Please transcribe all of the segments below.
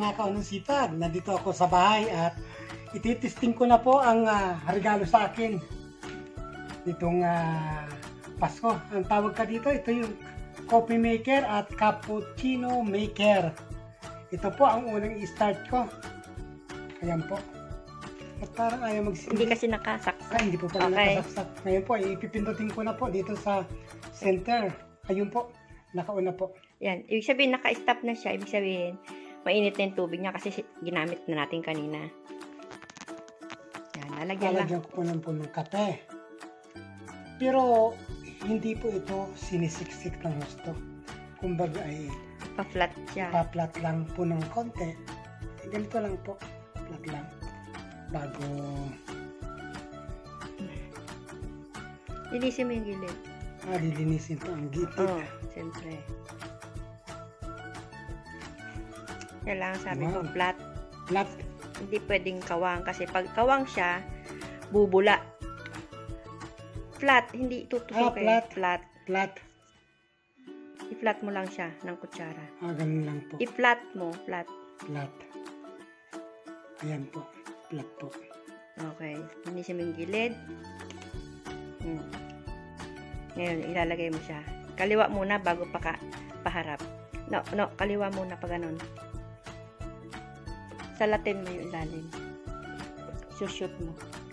mga kaunang sipag. Nandito ako sa bahay at ititesting ko na po ang regalo sa akin nitong Pasko. Ang tawag ka dito, ito yung coffee maker at cappuccino maker. Ito po ang unang i-start ko. Ayan po. At parang ayaw magsindi. Hindi kasi nakasaksak. Hindi po pala nakasaksak. Ngayon po, ipipindutin ko na po dito sa center. Ayun po, nakauna po. Yan. Ibig sabihin, naka-stop na siya. Ibig sabihin, mainit na yung tubig niya kasi ginamit na natin kanina. Yan, lalagyan ko po ng kape. Pero, hindi po ito sinisiksik ng gusto. Kumbaga ay pa-flat siya. Pa-flat lang po ng konti. Ganito lang po. Flat lang. Bago linisin mo yung gilid. Lilinisin po ang gilid. Oo, siyempre. Kailangan sabi ko, flat. Flat. Hindi pwedeng kawang kasi pag kawang siya, bubula. Flat, hindi tutusok flat. Flat. Flat. I-flat mo lang siya ng kutsara. Ganun lang po. I-flat mo, flat. Flat. Ayan po. Flat po. Okay. Linisin mo yung gilid. Ngayon, ilalagay mo siya. Kaliwa muna bago paharap. No, kaliwa muna pa ganun. Salatin mo yung ilalim. Shoot mo.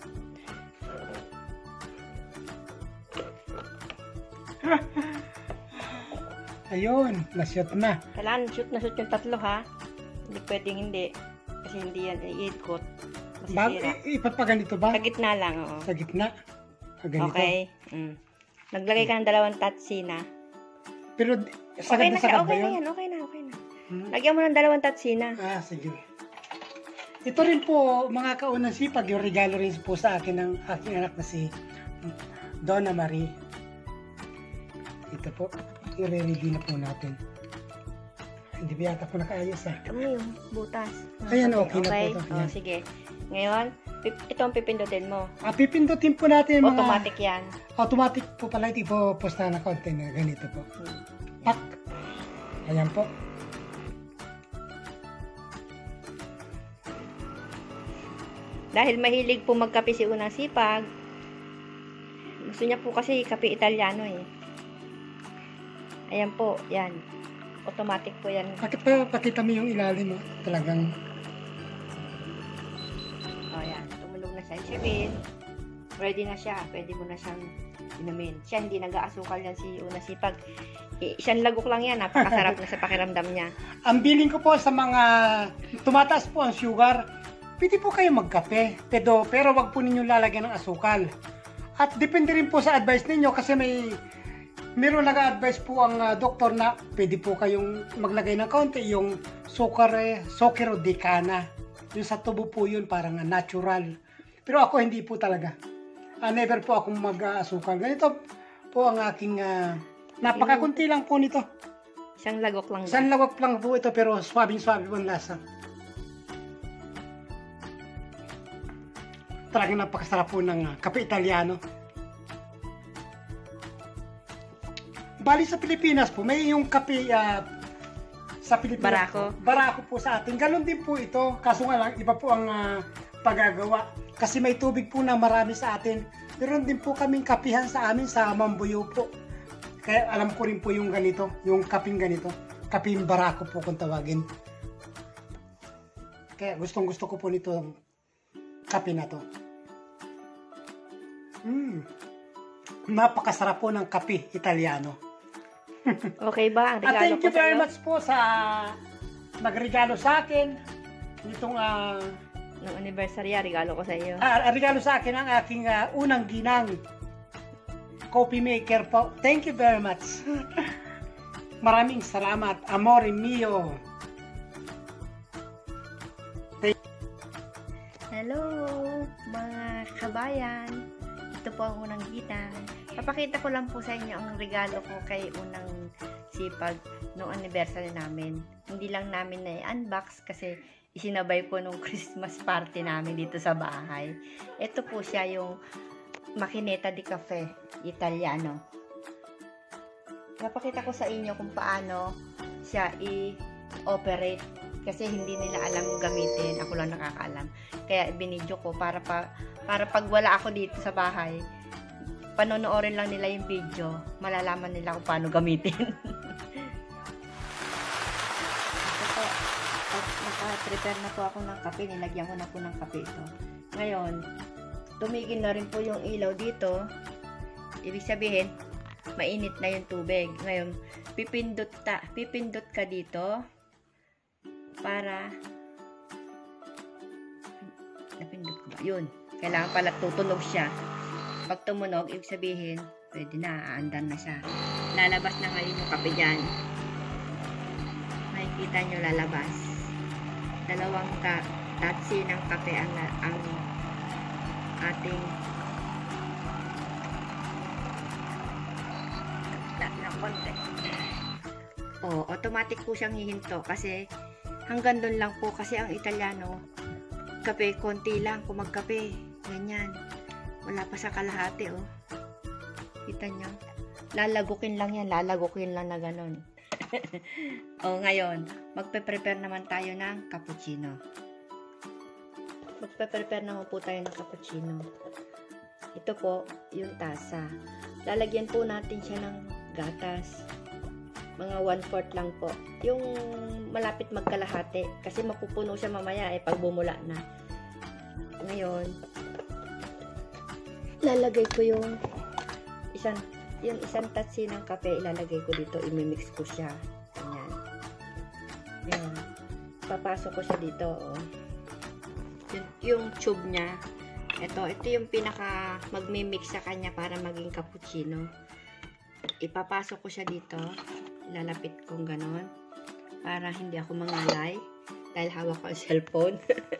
Ayun, na-shoot na. Kailangan shoot na shoot yung tatlo ha. Hindi pwedeng hindi. Kasi hindi yan i-coat. Ipapaganito ba? Sa gitna lang, oo. Sa gitna? Ganito. Okay. Naglagay ka ng dalawang tatsina. Pero, okay na siya. Okay na yan. Okay na. Lagyan mo ng dalawang tatsina. Sige. Ito rin po, mga kaunang sipag, yung regalo rin po sa akin ng aking anak na si Donna Marie. Ito po, i-ready na po natin. Hindi ba yata po nakaayos Kami yung butas. Ayan, okay na po ito. Sige. Ngayon, ito ang pipindutin mo. Pipindutin po natin mga... Automatic yan. Automatic po pala. Ito po posta na konti na ganito po. Pak! Ayan po. Dahil mahilig po magkape si Unang Sipag, gusto niya po kasi kape Italiano eh. Ayan po, yan. Automatic po yan. Pakita mo yung ilalim mo. Talagang... Yan. Tumulog na siya. Sabihin, ready na siya. Pwede mo na siyang inumin. Siya, hindi nag-aasukal yan si Unang Sipag. Isang lagok lang yan. Napakasarap na sa pakiramdam niya. Ang bilin ko po sa mga tumataas po ang sugar, pwede po kayo magkape. Pero wag po ninyo lalagyan ng asukal. At depende rin po sa advice ninyo kasi meron nag-advise po ang doktor na pwede po kayong maglagay ng kaunti yung sukero de cana. Yung sa tubo po yun, parang natural. Pero ako hindi po talaga. Never po akong mag-asukal. Ganito po ang aking napakakunti lang po nito. Isang lagok lang. Isang lagok lang po ito pero swabing-swabe po ang lasa. Talagang napakasarap po ng kape Italiano. Bali sa Pilipinas po, may yung kape sa Pilipinas. Barako po sa atin. Ganon din po ito. Kaso nga lang, iba po ang paggagawa. Kasi may tubig po na marami sa atin. Meron din po kaming kapihan sa amin sa Mambuyo po. Kaya alam ko rin po yung ganito, yung kaping ganito. Kaping barako po kung tawagin. Kaya gustong-gusto ko po nito kape na to. Napakasarap po ng kape Italiano. Okay ba? Ang regalo ko thank you very much po sa nagregalo sa akin nitong ng anniversary, regalo ko sa iyo. Regalo sa akin ang aking unang ginang coffee maker po. Thank you very much. Maraming salamat. Amore mio. Hello mga kabayan. Ito po ang Unang Ginang. Papakita ko lang po sa inyo ang regalo ko kay Unang Sipag noong anniversary namin. Hindi lang namin na-unbox kasi isinabay po nung Christmas party namin dito sa bahay. Ito po siya yung makineta di cafe Italiano. Papakita ko sa inyo kung paano siya i-operate. Kasi hindi nila alam gamitin. Ako lang nakakaalam. Kaya binidyo ko para pag wala ako dito sa bahay, panonoorin lang nila yung video, malalaman nila kung paano gamitin. Ito po, naka-prepare na po ako ng kape. Nilagyan ko na po ng kape ito. Ngayon, tumigil na rin po yung ilaw dito. Ibig sabihin, mainit na yung tubig. Ngayon, pipindot ka dito para napindot ko ba? Yun. Kailangan pala tutunog siya. Pag tumunog, ibig sabihin, pwede na, aandar na siya. Lalabas na ngayon yung kape dyan. Makikita nyo lalabas. 2 tatsi ng kape ang ating ng konti. Oh, automatic po siyang hihinto kasi hanggang doon lang po kasi ang Italiano, kape, konti lang kung magkape. Ganyan. Wala pa sa kalahati, oh. Kita nyo? Lalagukin lang yan. Lalagukin lang na ganun. Oh, ngayon, magpe-prepare naman tayo ng cappuccino. Magpe-prepare naman po tayo ng cappuccino. Ito po, yung tasa. Lalagyan po natin siya ng gatas. Mga 1/4 lang po. Yung malapit magkalahati. Kasi mapupuno siya mamaya pag bumula na. Ngayon, lalagay ko yung isang tatsi ng kape. Ilalagay ko dito. Imimix ko siya. Ayan. Ayan. Papasok ko siya dito. Oh. Yung tube niya. Ito yung pinaka magmimix sa kanya para maging cappuccino. Ipapasok ko siya dito. Ilalapit kong ganon. Para hindi ako mangalay. Dahil hawak ko ang cellphone.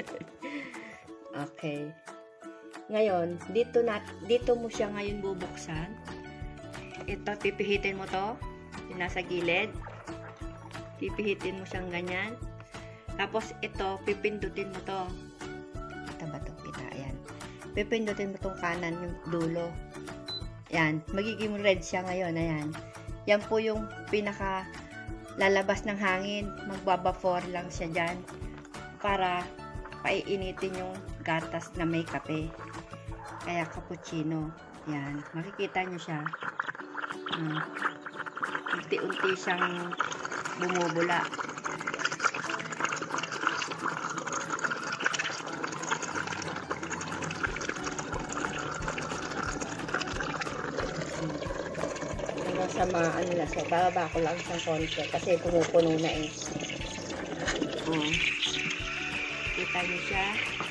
Okay. Ngayon, dito mo siya ngayon bubuksan. Ito, pipihitin mo to. Yung nasa gilid. Pipihitin mo siyang ganyan. Tapos, ito, pipindutin mo to. Kita ba to? Kita, ayan. Pipindutin mo tong kanan, yung dulo. Ayan. Magiging red siya ngayon, ayan. Yan po yung pinaka lalabas ng hangin. Magbabavapor lang siya dyan. Para paiinitin yung gatas na may kape. Kaya cappuccino. Yan. Makikita nyo siya. Unti-unti siyang bumubula. Hanggang sa ano na siya. Bababa ko lang siyang konti. Kasi pumupuno na eh. Kita nyo siya.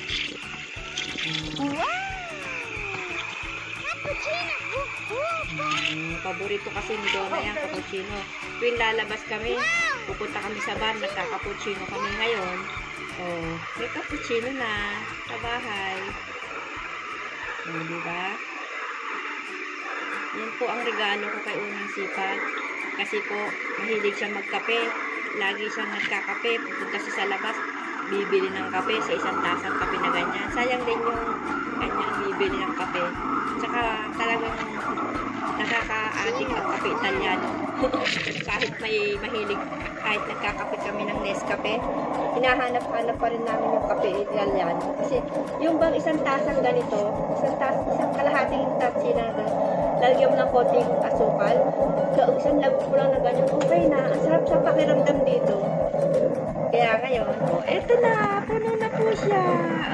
Wow! Cappuccino! Paborito kasi ni Donna yan, cappuccino. Tuwing lalabas kami, pupunta kami sa bar, nagka-cappuccino kami ngayon. Oh, may cappuccino na sa bahay. Oh, diba? Yan po ang regalo ko kay Unang Sipag. Kasi po, mahilig siya magkape. Lagi siyang nagkakape. Pupunta siya sa labas, bibili ng kape sa isang tasang kape na ganyan. Sayang din yung kanyang bibili ng kape. Tsaka talagang nakaka-addict ang kape Italiano. Kahit may mahilig, kahit nagkakape kami ng Nescafe, hinahanap-hanap pa rin namin yung kape Italiano. Kasi yung bang isang tasang ganito, isang kalahating tatsi na lalagyan mo ng konting asukal, isang lagot mo lang na ganyan, okay na, ang sarap sa pakiramdam dito. Kaya ngayon, eto na, puno na po siya.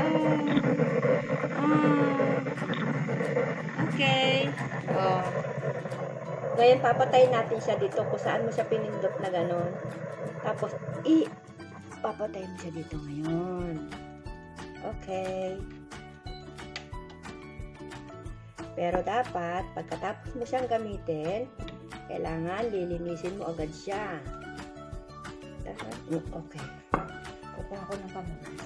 Okay. Ngayon, papatayin natin siya dito kung saan mo siya pinindot na gano'n. Tapos, papatayin mo siya dito ngayon. Okay. Pero dapat, pagkatapos mo siyang gamitin, kailangan lilinisin mo agad siya. Okay. Kukuha ko ng pamunas.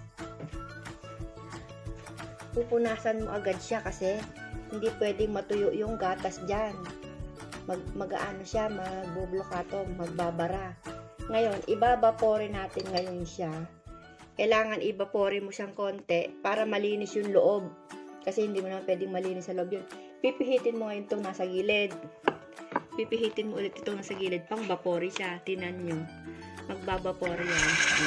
Pupunasan mo agad siya kasi hindi pwedeng matuyo yung gatas dyan. Mag-ano siya, magbublokato, magbabara. Ngayon, ibabapore natin ngayon siya. Kailangan ibapore mo siyang konti para malinis yung loob. Kasi hindi mo naman pwedeng malinis sa loob yun. Pipihitin mo ngayon itong nasa gilid. Pipihitin mo ulit itong nasa gilid pang vapore siya. Tinan nyo. Magbabapor yan.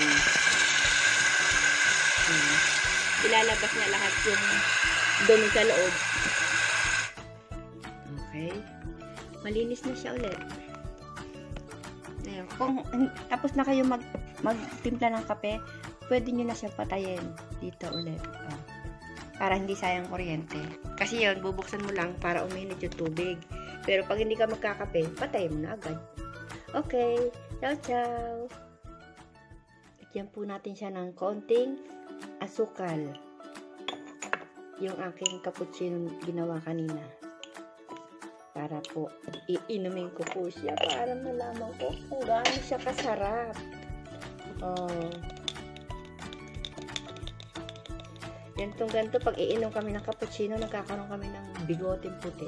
Ilalabas niya lahat yung dumi sa loob. Okay. Malinis na siya ulit. Ngayon, kung tapos na kayo magtimpla ng kape, pwede nyo na siya patayin dito ulit. Para hindi sayang kuryente. Kasi yun, bubuksan mo lang para uminit yung tubig. Pero pag hindi ka magkakape, patayin mo na agad. Okay. Ciao, ciao. Lagyan po natin siya ng konting asukal. Yung aking cappuccino ginawa kanina. Para po, iinumin ko po siya para malaman ko kung gaano siya kasarap. Gantong ganto, pag iinom kami ng cappuccino, nagkakaroon kami ng bigoting puti.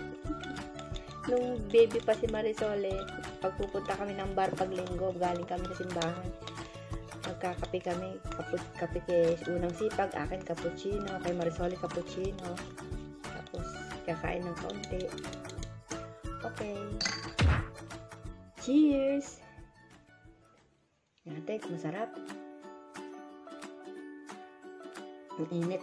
Nung baby pa si Marisol, pag pupunta kami ng bar pag linggo, galing kami sa simbahan, magkakape kami, kape kay unang sipag, akin cappuccino, kay Marisol cappuccino, tapos kakain ng kaunti. Okay. Cheers! Yan, tek, masarap. Ang init.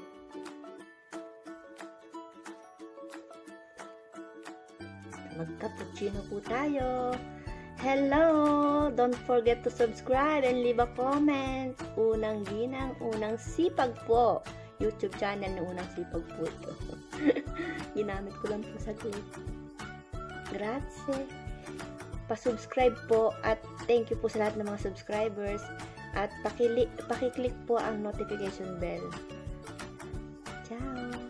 Mag-cappuccino po tayo. Hello! Don't forget to subscribe and leave a comment. Unang ginang, unang sipag po. YouTube channel na unang sipag po ito. Ginamit ko lang po sa clip. Grazie. Pa-subscribe po at thank you po sa lahat ng mga subscribers. At paki-click po ang notification bell. Ciao!